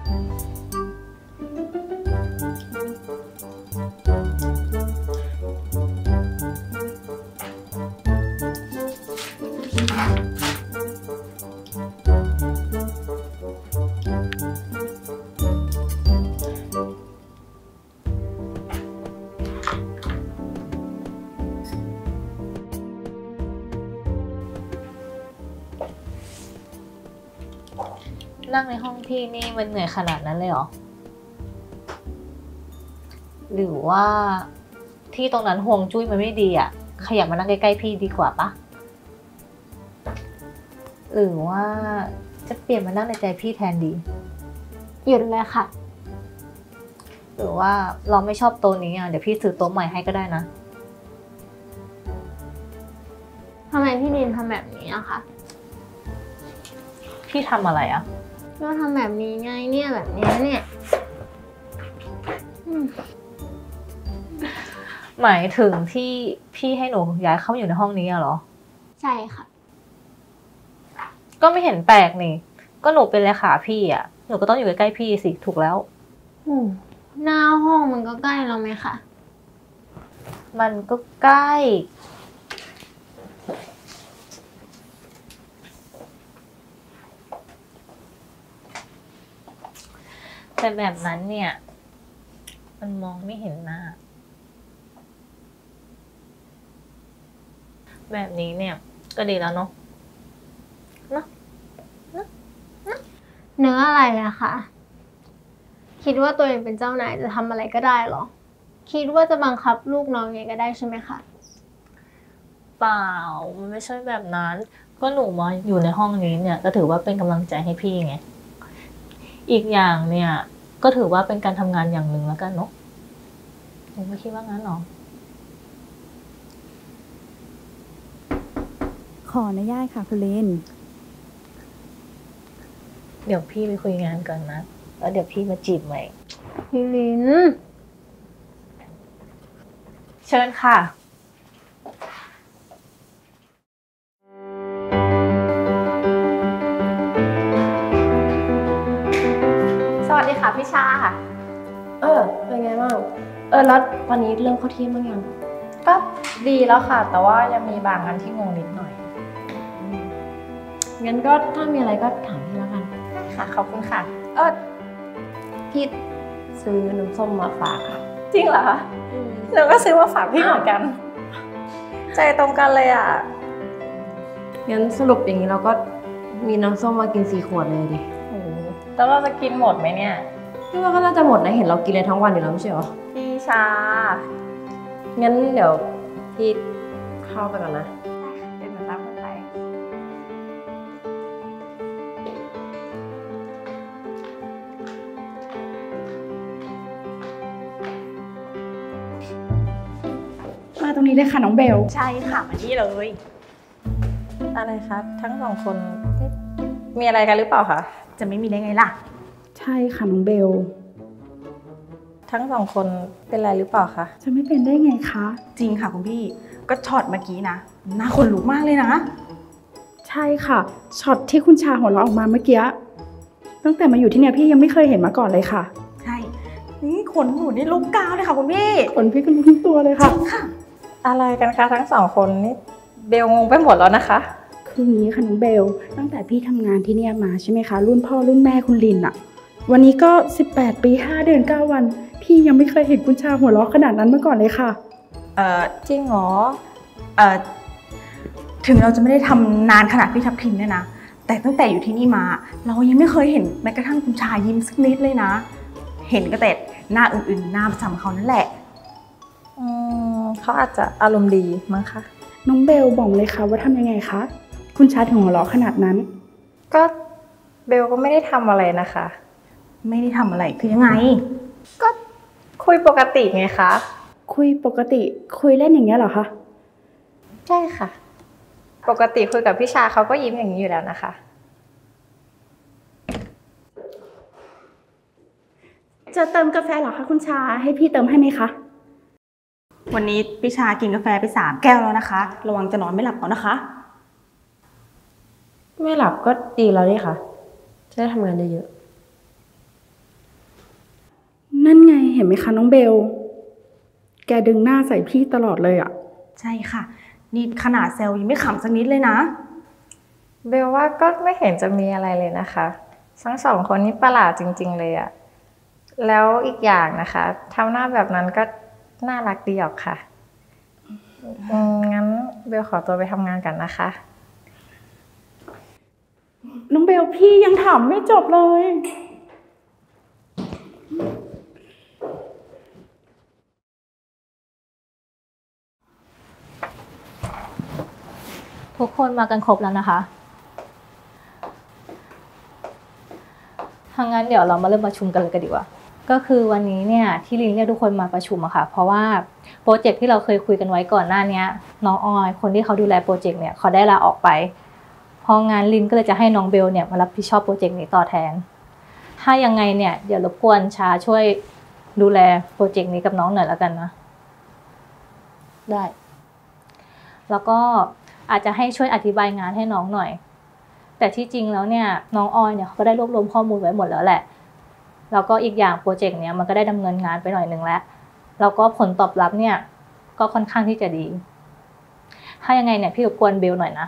นั่งในห้องพี่นี่มันเหนื่อยขนาดนั้นเลยเหรอ หรือว่าที่ตรงนั้นห่วงจุ้ยมันไม่ดีอ่ะขยับมานั่งใกล้ๆพี่ดีกว่าปะหรือว่าจะเปลี่ยนมานั่งในใจพี่แทนดีหยุดเลยค่ะหรือว่าเราไม่ชอบโต๊ะนี้อ่ะเดี๋ยวพี่ซื้อโต๊ะใหม่ให้ก็ได้นะทำไมพี่ลินทำแบบนี้อะคะพี่ทำอะไรอ่ะก็ทำแบบนี้ไงเนี่ยแบบนี้เนี่ยหมายถึงที่พี่ให้หนูย้ายเข้ามาอยู่ในห้องนี้อะเหรอใช่ค่ะก็ไม่เห็นแปลกนี่ ก็หนูเป็นเลขาพี่อ่ะ หนูก็ต้องอยู่ใกล้ๆพี่สิถูกแล้วหน้าห้องมันก็ใกล้เราไหมคะมันก็ใกล้ แต่แบบนั้นเนี่ย มันมองไม่เห็นหน้า แบบนี้เนี่ยก็ดีแล้วเนาะเนื้ออะไรอะคะคิดว่าตัวเองเป็นเจ้านายจะทำอะไรก็ได้เหรอ คิดว่าจะบังคับลูกน้องยังไงก็ได้ใช่ไหมคะเปล่า มันไม่ใช่แบบนั้น ก็หนูมาอยู่ในห้องนี้เนี่ยก็ถือว่าเป็นกำลังใจให้พี่ไง อีกอย่างเนี่ยก็ถือว่าเป็นการทำงานอย่างหนึ่งแล้วกันเนาะหนูไม่คิดว่างั้นหรอขออนุญาตค่ะคุณลินเดี๋ยวพี่ไปคุยงานก่อนนะ แล้วเดี๋ยวพี่มาจีบใหม่พี่ลินเชิญค่ะสวัสดีค่ะพี่ชาเป็นไงบ้าง แล้ววันนี้เริ่มเข้าที่บ้างยังก็ดีแล้วค่ะ แต่ว่ายังมีบางอันที่งงนิดหน่อยงั้นก็ถ้ามีอะไรก็ถามพี่แล้วกันค่ะขอบคุณค่ะพี่ซื้อน้ำส้มมาฝากค่ะจริงเหรอคะหนูก็ซื้อมาฝากพี่เหมือนกัน ใจตรงกันเลยอ่ะงั้นสรุปอย่างนี้เราก็มีน้ำส้มมากิน4 ขวดเลยดิแล้วเราจะกินหมดไหมเนี่ยพี่ว่าก็น่าจะหมดนะ เห็นเรากินเลยทั้งวันอยู่แล้วไม่ใช่เหรอพี่ชางั้นเดี๋ยวพี่เข้าไปก่อนนะเดี๋ยวหนูตามคุณไปมาตรงนี้เลยค่ะน้องเบลใช่ค่ะมาที่เลย อะไรคะทั้งสองคนมีอะไรกันหรือเปล่าคะจะไม่มีได้ไงล่ะ ใช่ค่ะน้องเบลทั้งสองคนเป็นอะไรหรือเปล่าคะจะไม่เป็นได้ไงคะ จริงค่ะคุณพี่ ก็ช็อตเมื่อกี้นะหน้าขนลุกมากเลยนะ ใช่ค่ะ ช็อตที่คุณชาหัวเราะออกมาเมื่อกี้ ตั้งแต่มาอยู่ที่เนี่ยพี่ยังไม่เคยเห็นมาก่อนเลยค่ะ ใช่ นี่ขนหนูนี่ลุกกาวเลยค่ะคุณพี่ ขนพี่ก็ลุกทั้งตัวเลยค่ะอะไรกันคะทั้งสองคนนี่เบลงงไปหมดแล้วนะคะคืออย่างนี้ค่ะน้องเบล ตั้งแต่พี่ทำงานที่เนี่ยมาใช่ไหมคะ รุ่นพ่อรุ่นแม่คุณลินอะวันนี้ก็18 ปี 5 เดือน 9 วัน พี่ยังไม่เคยเห็นคุณชาหัวเราะขนาดนั้นมาก่อนเลยค่ะจริงเหรอถึงเราจะไม่ได้ทำนานขนาดพี่ทับทิมเนี่ยนะ แต่ตั้งแต่อยู่ที่นี่มา เรายังไม่เคยเห็นแม้กระทั่งคุณชายยิ้มสักนิดเลยนะ เห็นก็แต่หน้าอื่นๆหน้าประจำเขานั่นแหละเขาอาจจะอารมณ์ดีมั้งคะน้องเบลบอกเลยค่ะว่าทำยังไงคะ คุณชาถึงหัวเราะขนาดนั้นก็เบลก็ไม่ได้ทำอะไรนะคะไม่ได้ทำอะไรคือยังไงก็คุยปกติไงคะคุยปกติคุยเล่นอย่างเงี้ยเหรอคะใช่ค่ะ ปกติคุยกับพี่ชาเขาก็ยิ้มอย่างนี้อยู่แล้วนะคะจะเติมกาแฟเหรอคะคุณชาให้พี่เติมให้ไหมคะวันนี้พี่ชากินกาแฟไป3 แก้วแล้วนะคะ ระวังจะนอนไม่หลับเอานะคะไม่หลับก็ดีแล้วนี่ค่ะจะได้ทำงานเยอะนั่นไงเห็นไหมคะน้องเบล แกดึงหน้าใส่พี่ตลอดเลยอะใช่ค่ะ นี่ขนาดเซลล์ยังไม่ขำสักนิดเลยนะเบลว่าก็ไม่เห็นจะมีอะไรเลยนะคะทั้ง2 คนนี้ประหลาดจริงๆเลยอะแล้วอีกอย่างนะคะทำหน้าแบบนั้นก็น่ารักดีออกค่ะงั้นเบลขอตัวไปทำงานกันนะคะน้องเบลพี่ยังถามไม่จบเลยทุกคนมากันครบแล้วนะคะถ้างั้นเดี๋ยวเรามาเริ่มประชุมกันเลยกันดีกว่า ก็คือวันนี้เนี่ยที่ลินเรียกทุกคนมาประชุมอะค่ะ เพราะว่าโปรเจกต์ที่เราเคยคุยกันไว้ก่อนหน้านี้น้องออยคนที่เขาดูแลโปรเจกต์เนี่ยเขาได้ลาออกไปเพราะงั้นลินก็เลยจะให้น้องเบลเนี่ยมารับผิดชอบโปรเจกต์นี้ต่อแทนถ้ายังไงเนี่ยเดี๋ยวรบกวนชาช่วยดูแลโปรเจกต์นี้กับน้องหน่อยแล้วกันนะได้แล้วก็อาจจะให้ช่วยอธิบายงานให้น้องหน่อยแต่ที่จริงแล้วเนี่ยน้องออยเนี่ยเขาก็ได้รวบรวมข้อมูลไว้หมดแล้วแหละแล้วก็อีกอย่างโปรเจกต์เนี้ยมันก็ได้ดำเนินงานไปหน่อยนึงแล้วแล้วก็ผลตอบรับเนี่ยก็ค่อนข้างที่จะดีถ้ายังไงเนี่ยพี่รบกวนเบลหน่อยนะ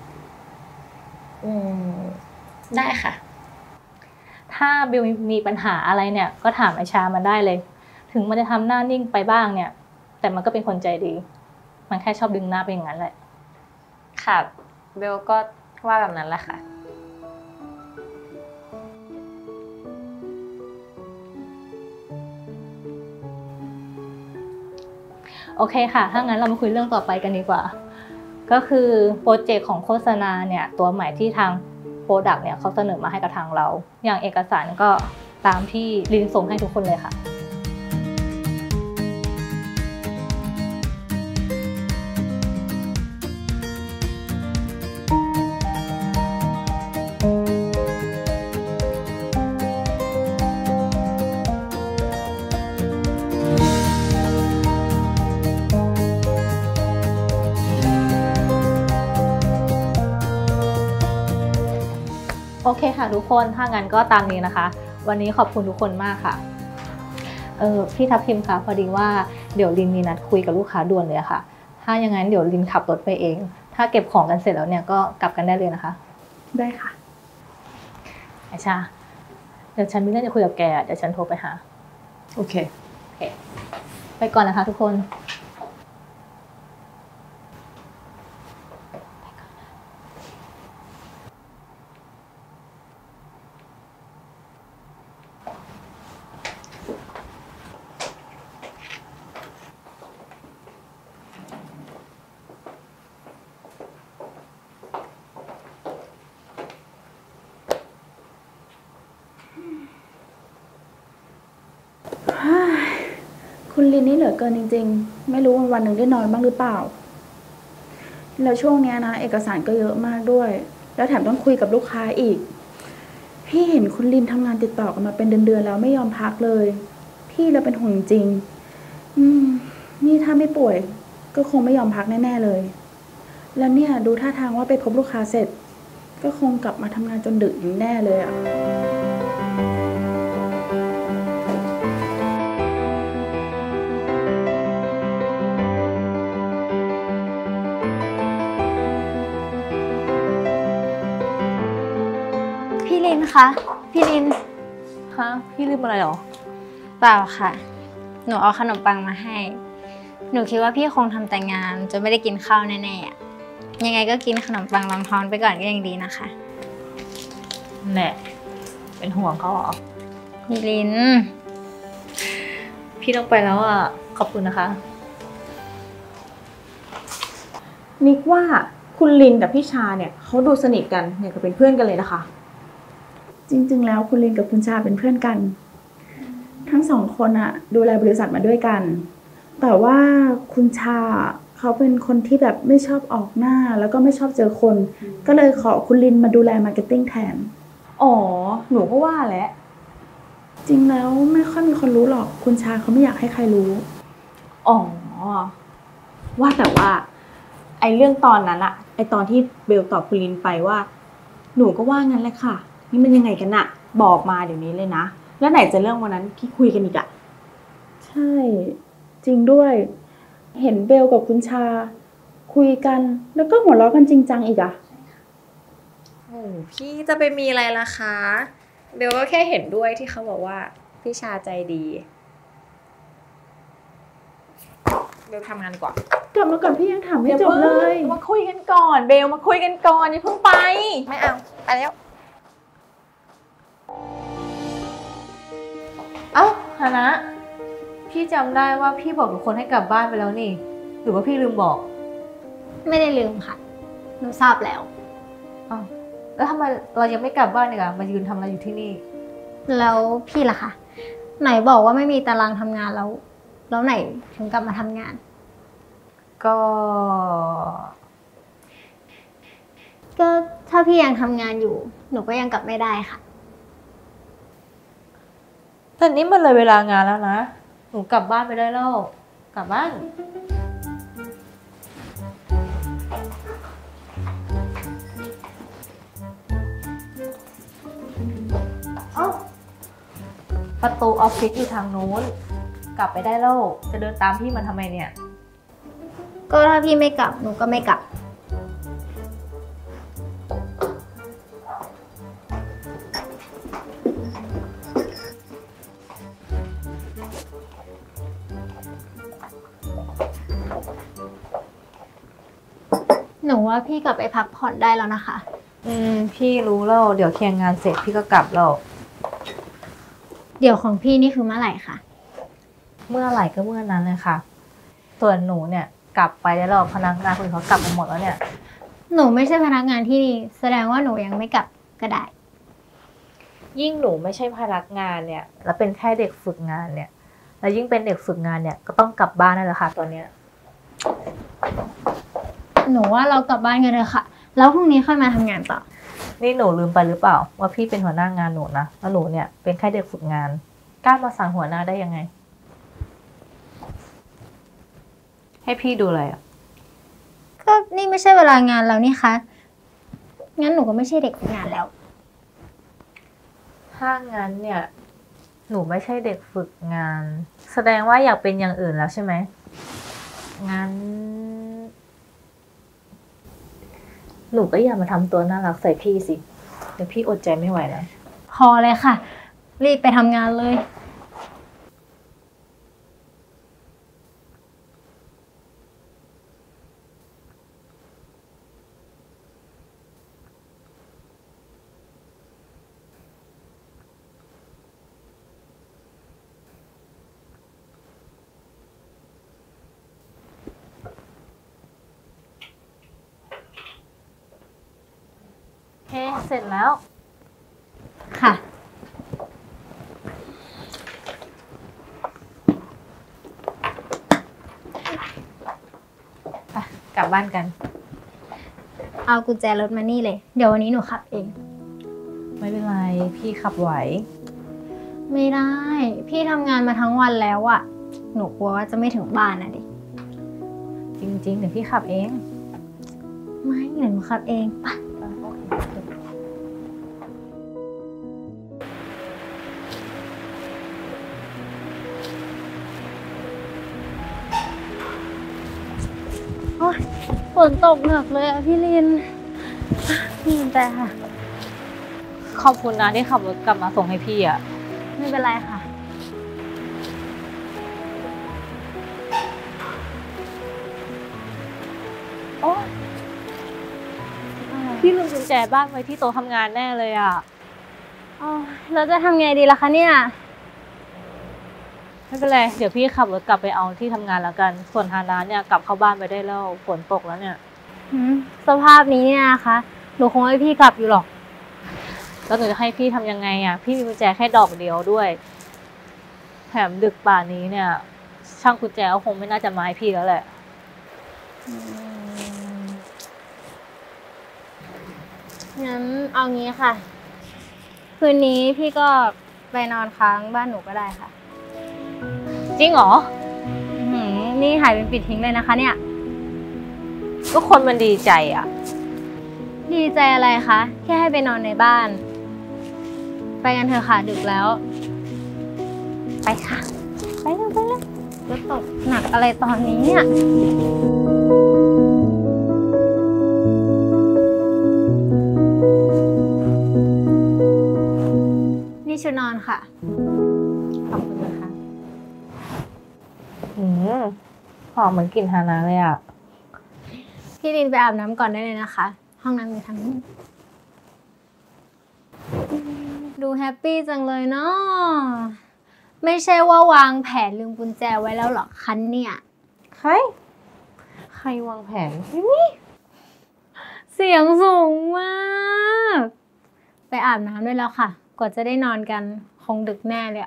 ได้ค่ะถ้าเบลมีปัญหาอะไรเนี่ยก็ถามไอชามันได้เลยถึงมันจะทำหน้านิ่งไปบ้างเนี่ยแต่มันก็เป็นคนใจดีมันแค่ชอบดึงหน้าไปอย่างนั้นแหละค่ะเบลก็ว่าแบบนั้นแหละค่ะโอเคค่ะถ้างั้นเรามาคุยเรื่องต่อไปกันดีกว่าก็คือโปรเจกต์ของโฆษณาเนี่ยตัวใหม่ที่ทางโปรดักต์เนี่ยเขาเสนอมาให้กับทางเราอย่างเอกสารก็ตามที่ลินส่งให้ทุกคนเลยค่ะโอเคค่ะทุกคนถ้างั้นก็ตามนี้นะคะวันนี้ขอบคุณทุกคนมากค่ะพี่ทัพทิมคะพอดีว่าเดี๋ยวลินมีนัดคุยกับลูกค้าด่วนเลยค่ะถ้าอย่างนั้นเดี๋ยวลินขับรถไปเองถ้าเก็บของกันเสร็จแล้วเนี่ยก็กลับกันได้เลยนะคะได้ค่ะไอชาเดี๋ยวฉันมีเรื่องจะคุยกับแกเดี๋ยวฉันโทรไปหาๆ โอเคไปก่อนนะคะทุกคนคุณลินนี่เหลือเกินจริงๆไม่รู้วันหนึ่งได้นอนบ้างหรือเปล่าแล้วช่วงนี้นะเอกสารก็เยอะมากด้วยแล้วแถมต้องคุยกับลูกค้าอีกพี่เห็นคุณลินทำงานติดต่อกันมาเป็นเดือนๆแล้วไม่ยอมพักเลยพี่เลยเป็นห่วงจริงนี่ถ้าไม่ป่วยก็คงไม่ยอมพักแน่ๆเลยแล้วเนี่ยดูท่าทางว่าไปพบลูกค้าเสร็จก็คงกลับมาทำงานจนดึกอย่างแน่เลยอะพี่ลินคะพี่ลินฮะพี่ลืมอะไรหรอเปล่าค่ะหนูเอาขนมปังมาให้หนูคิดว่าพี่คงทำแต่งานจนไม่ได้กินข้าวแน่ๆอะยังไงก็กินขนมปังรองท้องไปก่อนก็ยังดีนะคะแน่เป็นห่วงเขาเหรอพี่ลินพี่ต้องไปแล้วอ่ะขอบคุณนะคะนิกว่าคุณลินกับพี่ชาเนี่ยเขาดูสนิทกันเนี่ยก็เป็นเพื่อนกันเลยนะคะ จริงๆแล้วคุณลินกับคุณชาเป็นเพื่อนกัน ทั้งสองคนอะดูแลบริษัทมาด้วยกัน แต่ว่าคุณชาเขาเป็นคนที่แบบไม่ชอบออกหน้าแล้วก็ไม่ชอบเจอคน ก็เลยขอคุณลินมาดูแลมาร์เก็ตติ้งแทนอ๋อหนูก็ว่าแหละจริงแล้วไม่ค่อยมีคนรู้หรอกคุณชาเขาไม่อยากให้ใครรู้อ๋อว่าแต่ว่าไอ้เรื่องตอนนั้นอะไอ้ตอนที่เบลตอบคุณลินไปว่า หนูก็ว่างั้นแหละค่ะนี่มันยังไงกันอะบอกมาเดี๋ยวนี้เลยนะแล้วไหนจะเรื่องวันนั้นที่คุยกันอีกอะใช่ จริงด้วย เห็นเบลกับคุณชา คุยกันแล้วก็หัวเราะกันจริงจังอีกอะโอ้พี่จะไปมีอะไรล่ะคะ เบลก็แค่เห็นด้วยที่เขาบอกว่าพี่ชาใจดี เบลทำงานดีกว่ากลับมาก่อนพี่ยังถามไม่จบเลยมาคุยกันก่อนเบลมาคุยกันก่อนอย่าเพิ่งไปไม่เอา ไปแล้วเอ้าฮานะพี่จำได้ว่าพี่บอกทุกคนให้กลับบ้านไปแล้วนี่ หรือว่าพี่ลืมบอกไม่ได้ลืมค่ะ หนูทราบแล้วอ้าวแล้วทำไมเรายังไม่กลับบ้านอีกอะมายืนทำอะไรอยู่ที่นี่แล้วพี่ล่ะคะไหนบอกว่าไม่มีตารางทำงานแล้ว แล้วไหนถึงกลับมาทำงานก็ก็ถ้าพี่ยังทำงานอยู่ หนูก็ยังกลับไม่ได้ค่ะแต่นี่มันเลยเวลางานแล้วนะ หนูกลับบ้านไปได้แล้ว กลับบ้าน เอ้าประตูออฟฟิศอยู่ทางนู้น กลับไปได้แล้ว จะเดินตามพี่มันทำไมเนี่ยก็ถ้าพี่ไม่กลับหนูก็ไม่กลับ หนูว่าพี่กลับไปพักผ่อนได้แล้วนะคะพี่รู้แล้ว เดี๋ยวเคลียร์งานเสร็จพี่ก็กลับแล้วเดี๋ยวของพี่นี่คือเมื่อไหร่คะเมื่อไหร่ก็เมื่อนั้นเลยค่ะ ส่วนหนูเนี่ยกลับไปแล้วพนักงานคนอื่นเขากลับไปหมดแล้วเนี่ยหนูไม่ใช่พนักงานที่นี่แสดงว่าหนูยังไม่กลับก็ได้ยิ่งหนูไม่ใช่พนักงานเนี่ย แล้วเป็นแค่เด็กฝึกงานเนี่ย แล้วยิ่งเป็นเด็กฝึกงานเนี่ยก็ต้องกลับบ้านนั่นแหละค่ะตอนเนี้ยหนูว่าเรากลับบ้านกันเลยค่ะ แล้วพรุ่งนี้ค่อยมาทำงานต่อนี่หนูลืมไปหรือเปล่าว่าพี่เป็นหัวหน้างานหนูนะแล้วหนูเนี่ยเป็นแค่เด็กฝึกงานกล้ามาสั่งหัวหน้าได้ยังไง ให้พี่ดูอะไรอ่ะก็นี่ไม่ใช่เวลางานแล้วนี่คะ งั้นหนูก็ไม่ใช่เด็กฝึกงานแล้วถ้างั้นเนี่ย หนูไม่ใช่เด็กฝึกงาน แสดงว่าอยากเป็นอย่างอื่นแล้วใช่ไหมงั้น หนูก็อย่ามาทำตัวน่ารักใส่พี่สิเดี๋ยวพี่อดใจไม่ไหวแล้วพอเลยค่ะ รีบไปทำงานเลยโอเคเสร็จแล้วค่ะไปกลับบ้านกันเอากุญแจรถมานี่เลย เดี๋ยววันนี้หนูขับเองไม่เป็นไรพี่ขับไหวไม่ได้ พี่ทำงานมาทั้งวันแล้วอะหนูกลัวว่าจะไม่ถึงบ้านนะดิจริงๆเดี๋ยวพี่ขับเองไม่เดี๋ยวหนูขับเองไป โอ๊ยฝนตกหนักเลยอะพี่ลินนี่แต่ค่ะขอบคุณนะที่ขับรถกลับมาส่งให้พี่อ่ะไม่เป็นไรค่ะโอ๊ยพี่ลืมกุญแจบ้านไว้ที่โต๊ะทำงานแน่เลยอ่ะอ๋อเราจะทำไงดีล่ะคะเนี่ยไม่เป็นไร เดี๋ยวพี่ขับรถกลับไปเอาที่ทำงานแล้วกัน ส่วนฮานาเนี่ยกลับเข้าบ้านไปได้แล้วฝนตกแล้วเนี่ยสภาพนี้เนี่ยนะคะหนูคงให้พี่กลับอยู่หรอกแล้วหนูจะให้พี่ทำยังไงอ่ะพี่มีกุญแจแค่ดอกเดียวด้วยแถมดึกป่านนี้เนี่ยช่างกุญแจก็คงไม่น่าจะมาให้พี่แล้วแหละงั้นเอางี้ค่ะ คืนนี้พี่ก็ไปนอนค้างบ้านหนูก็ได้ค่ะจริงเหรอนี่หายเป็นปิดทิ้งเลยนะคะเนี่ยก็คนมันดีใจอ่ะดีใจอะไรคะ แค่ให้ไปนอนในบ้าน ไปกันเถอะค่ะดึกแล้ว ไปค่ะ ไปเร็วไปเร็วจะตกหนักอะไรตอนนี้เนี่ยนี่ชุดนอนค่ะ ขอบคุณนะคะหอมเหมือนกลิ่นฮานาเลยอ่ะพี่ลินไปอาบน้ำก่อนได้เลยนะคะ ห้องน้ำอยู่ทางนี้ ดูแฮปปี้จังเลยเนาะไม่ใช่ว่าวางแผนลืมกุญแจไว้แล้วหรอคะเนี่ยใครวางแผนเสียงสูงมาก ไปอาบน้ำได้แล้วค่ะ กว่าจะได้นอนกันคงดึกแน่เลยอะ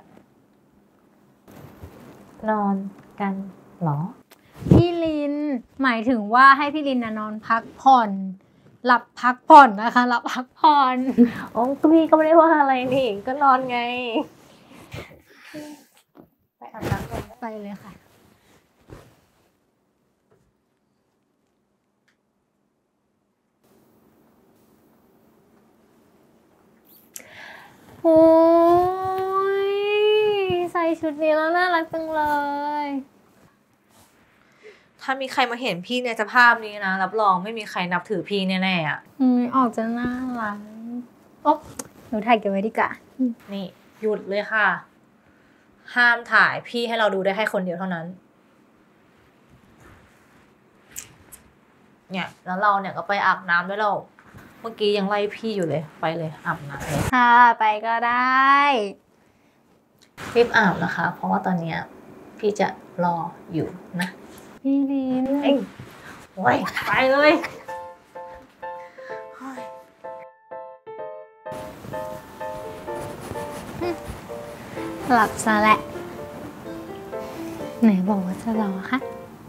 นอนกันเหรอพี่ลินหมายถึงว่าให้พี่ลินนอนพักผ่อนหลับพักผ่อนนะคะหลับพักผ่อนอ๋อพี่ก็ไม่ได้ว่าอะไรนี่ ก็นอนไง ไปอาบน้ำก่อนไปเลยค่ะโอ้ยใส่ชุดนี้แล้วน่ารักจังเลยถ้ามีใครมาเห็นพี่ในสภาพนี้นะรับรองไม่มีใครนับถือพี่แน่ๆอ่ะออกจะน่ารักโอ๊ะหนูถ่ายเก็บไว้ดีกว่านี่หยุดเลยค่ะ ห้ามถ่ายพี่ให้เราดูได้แค่คนเดียวเท่านั้น เนี่ยแล้วเราเนี่ยก็ไปอาบน้ำด้วยเราเมื่อกี้ยังไล่พี่อยู่เลยไปเลยอาบน้ำเลยค่ะไปก็ได้รีบอาบนะคะ เพราะว่าตอนเนี้ยพี่จะรออยู่นะพี่ลินเอ้ยโอ้ยไปเลยเฮ้ยหลับซะแหละไหนบอกว่าจะรอคะ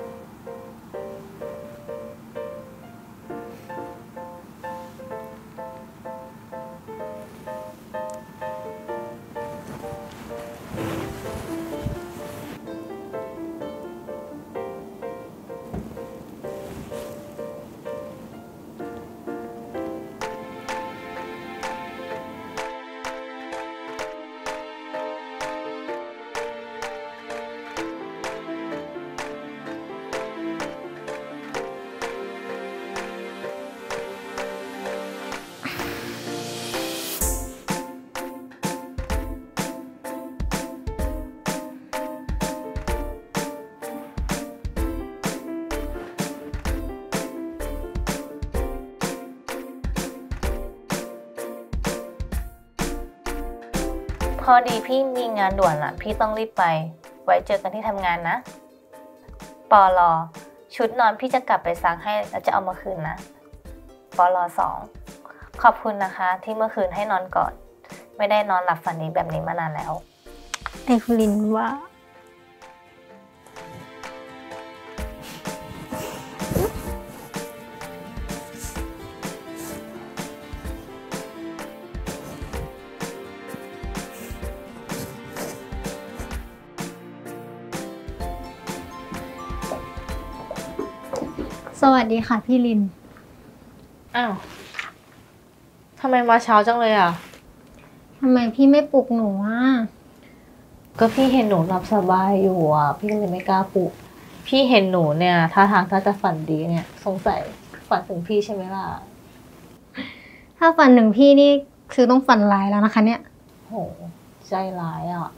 พอดีพี่มีงานด่วนอ่ะพี่ต้องรีบไปไว้เจอกันที่ทำงานนะปลชุดนอนพี่จะกลับไปซักให้แล้วจะเอามาคืนนะปล2ขอบคุณนะคะที่เมื่อคืนให้นอนก่อนไม่ได้นอนหลับฝันดีแบบนี้มานานแล้วไอ้คุณลินว่า สวัสดีค่ะพี่ลินอ้าวทำไมมาเช้าจังเลยอ่ะทำไมพี่ไม่ปลุกหนูอ่ะก็พี่เห็นหนูหลับสบายอยู่อ่ะพี่ก็เลยไม่กล้าปลุกพี่เห็นหนูเนี่ยท่าทางถ้าจะฝันดีเนี่ยสงสัยฝันถึงพี่ใช่ไหมล่ะถ้าฝันหนึ่งพี่นี่คือต้องฝันร้ายแล้วนะคะเนี่ยโหใจร้ายอ่ะ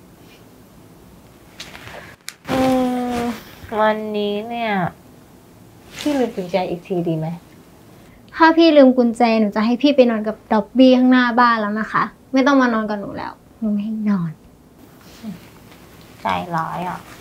วันนี้เนี่ยพี่ลืมกุญแจอีกทีดีไหมถ้าพี่ลืมกุญแจหนูจะให้พี่ไปนอนกับด็อบบี้ข้างหน้าบ้านแล้วนะคะ ไม่ต้องมานอนกับหนูแล้ว หนูไม่ให้นอนใจร้ายอ่ะ